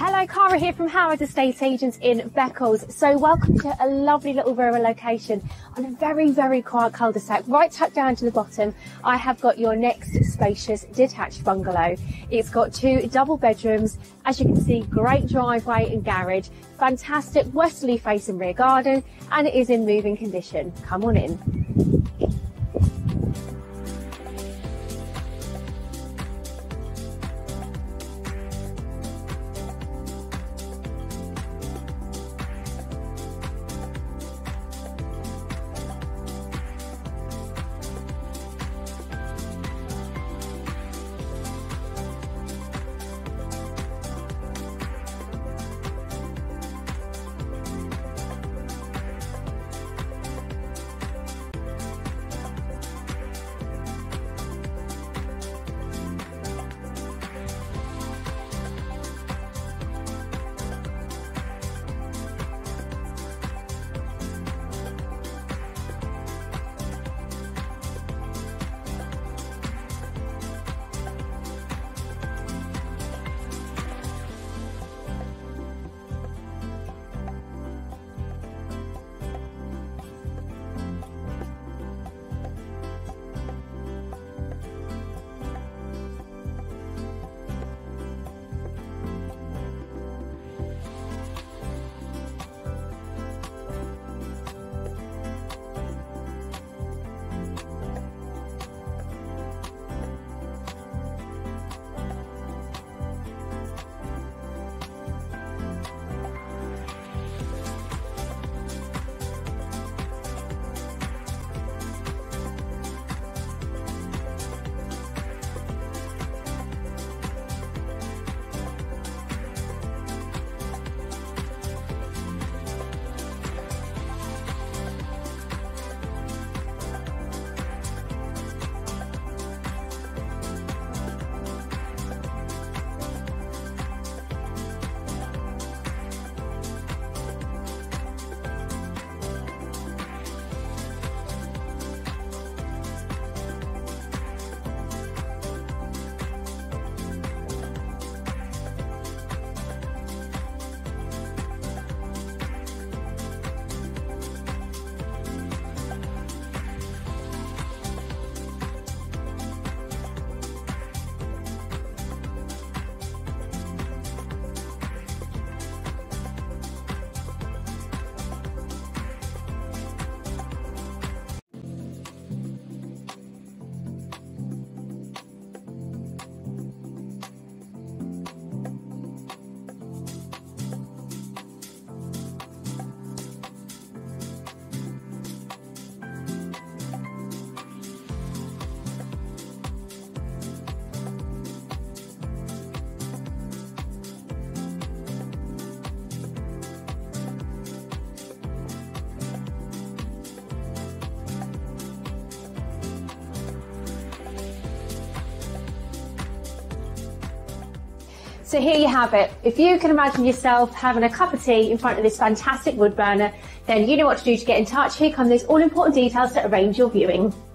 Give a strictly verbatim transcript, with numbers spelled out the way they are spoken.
Hello, Cara here from Howards Estate Agents in Beccles. So welcome to a lovely little rural location on a very, very quiet cul-de-sac. Right tucked down to the bottom, I have got your next spacious detached bungalow. It's got two double bedrooms. As you can see, great driveway and garage, fantastic westerly facing rear garden, and it is in moving condition. Come on in. So here you have it. If you can imagine yourself having a cup of tea in front of this fantastic wood burner, then you know what to do to get in touch. Here come those all important details to arrange your viewing.